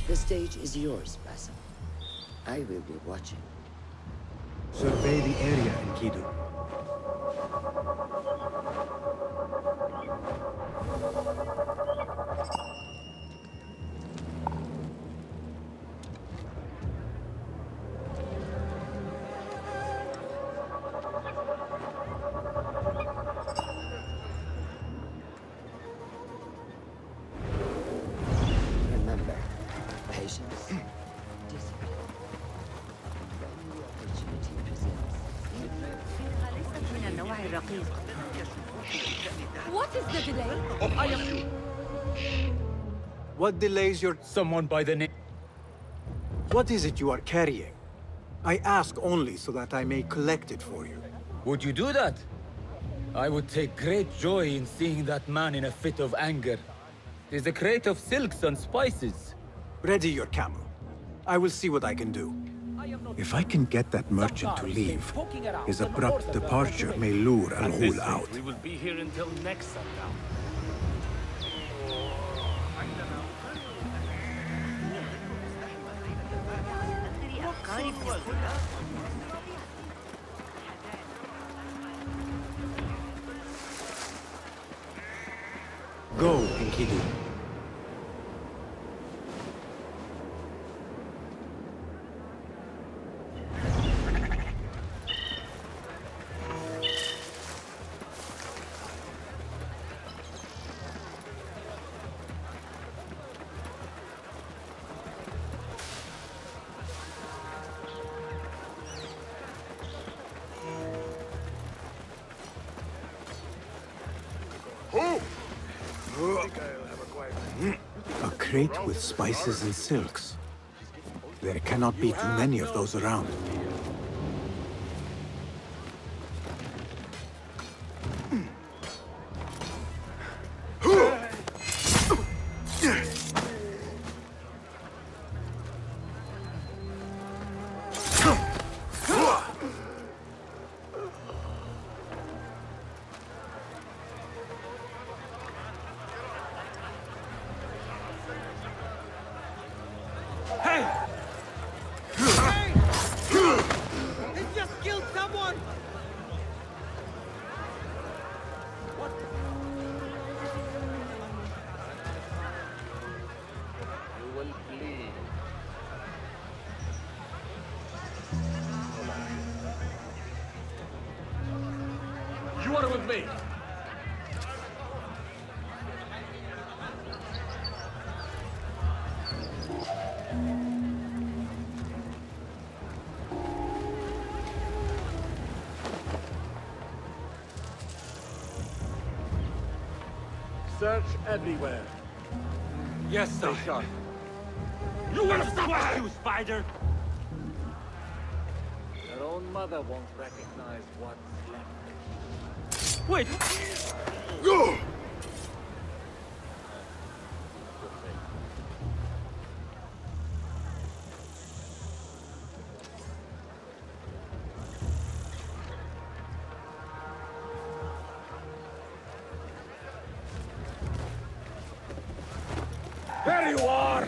The stage is yours, Basim. I will be watching. Survey the area, Enkidu. Remember, patience, discipline. When the opportunity presents, What is the delay? What delays your... Someone by the name... What is it you are carrying? I ask only so that I may collect it for you. Would you do that? I would take great joy in seeing that man in a fit of anger. There's a crate of silks and spices. Ready your camel. I will see what I can do. If I can get that merchant to leave, his abrupt departure may lure Al Ghul out. We will be here until next sundown. Go, Enkidu. A crate with spices and silks. There cannot be too many of those around. You are with me. Search everywhere. Yes, sir. Stay sharp. You will stop, you spider! Your own mother won't recognize what's left. Wait! Go! There you are!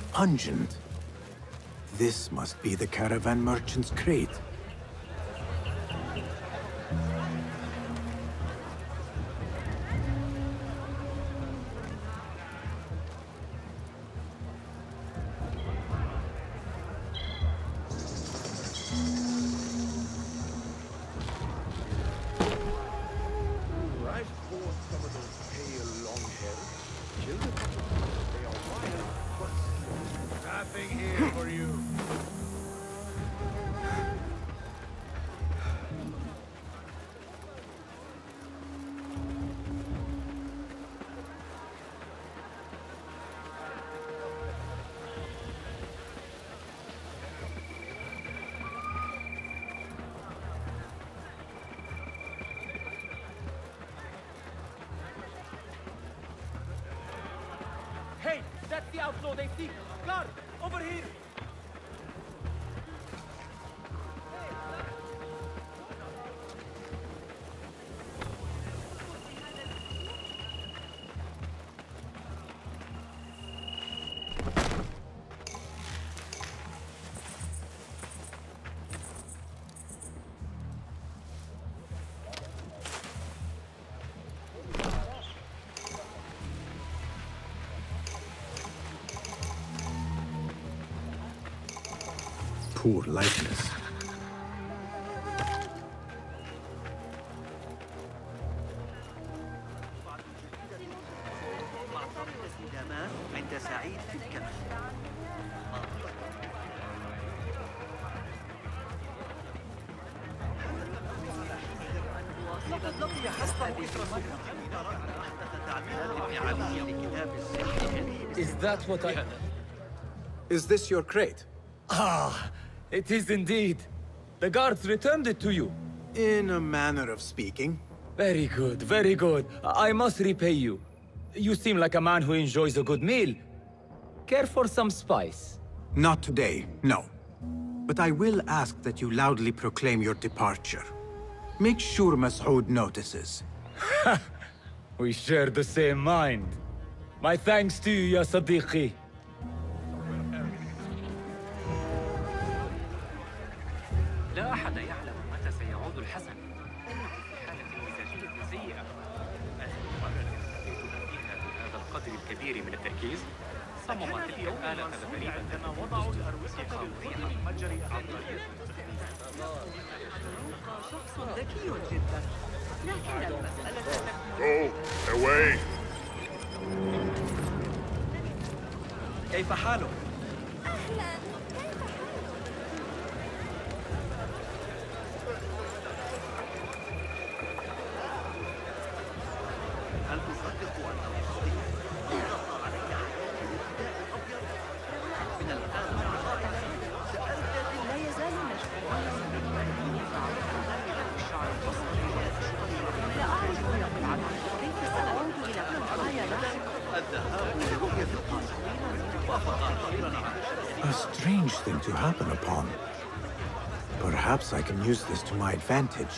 pungent. This must be the caravan merchant's crate. Hey, that's the outlaw they seek. Guard, over here. Poor likeness. Is that what I... Is this your crate? Ah, it is indeed. The guards returned it to you. In a manner of speaking. Very good, very good. I must repay you. You seem like a man who enjoys a good meal. Care for some spice? Not today, no. But I will ask that you loudly proclaim your departure. Make sure Mas'ud notices. We share the same mind. My thanks to you, ya Sadiqi. لا أحد يعلم متى سيعود الحسن. إنه في حالة مزاجية سيئة. آخر مرة رأيتها فيها بهذا القدر الكبير من التركيز صمم تلك الآلة الغريبة عندما وضعوا الأروسة للوصول للمتجر عن طريق شخص ذكي جدا، لكن المسألة Go away. كيف حالك؟ هل تصدق أنه صديق؟ ضغط علي الأبيض من الآن سأرتدي لا يزال مشغولا الشعر البصري لا أعرف يقعد كيف سأعود إلى قطعي الذهاب لرؤية القاصرين وافق أخيرا A strange thing to happen upon. Perhaps I can use this to my advantage.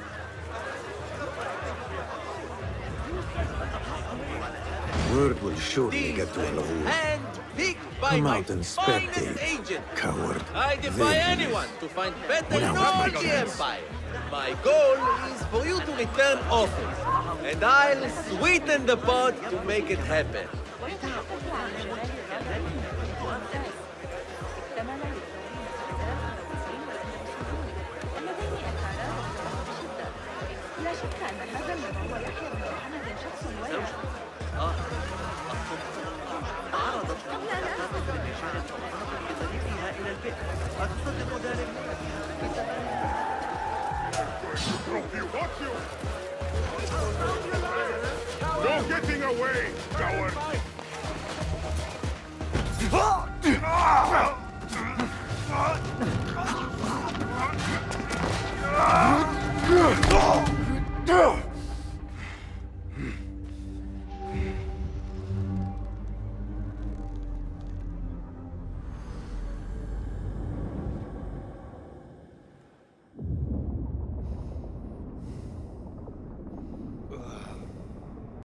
Word will surely get to Al Ghul. Come out and spectate, coward. I defy There he anyone is. to find better in Now all it's my the chance. Empire. My goal is for you to return office, and I'll sweeten the pot to make it happen. لا شك أن هذا الموضوع يحيى بن محمد شخص ورع. عرضت الثقافة بالنشاط بطريقها إلى البئر. أتصدق ذلك؟ No getting away, coward!